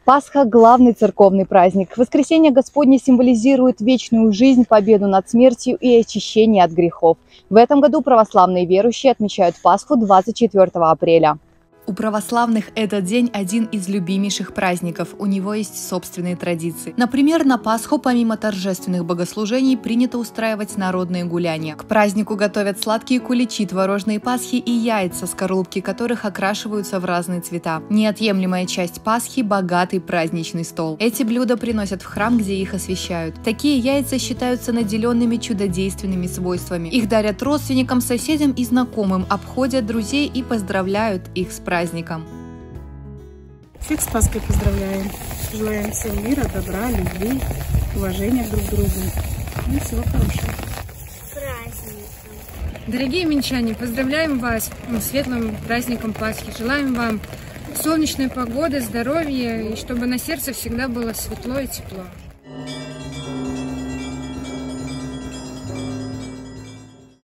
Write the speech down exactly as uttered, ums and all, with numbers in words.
Пасха – главный церковный праздник. Воскресение Господне символизирует вечную жизнь, победу над смертью и очищение от грехов. В этом году православные верующие отмечают Пасху двадцать четвёртого апреля. У православных этот день один из любимейших праздников, у него есть собственные традиции. Например, на Пасху помимо торжественных богослужений принято устраивать народные гуляния. К празднику готовят сладкие куличи, творожные пасхи и яйца, скорлупки которых окрашиваются в разные цвета. Неотъемлемая часть Пасхи – богатый праздничный стол. Эти блюда приносят в храм, где их освящают. Такие яйца считаются наделенными чудодейственными свойствами. Их дарят родственникам, соседям и знакомым, обходят друзей и поздравляют их с праздником. праздником. Всех с Пасхой поздравляем. Желаем всем мира, добра, любви, уважения друг к другу. И всего хорошего. Праздником. Дорогие минчане, поздравляем вас с светлым праздником Пасхи. Желаем вам солнечной погоды, здоровья и чтобы на сердце всегда было светло и тепло.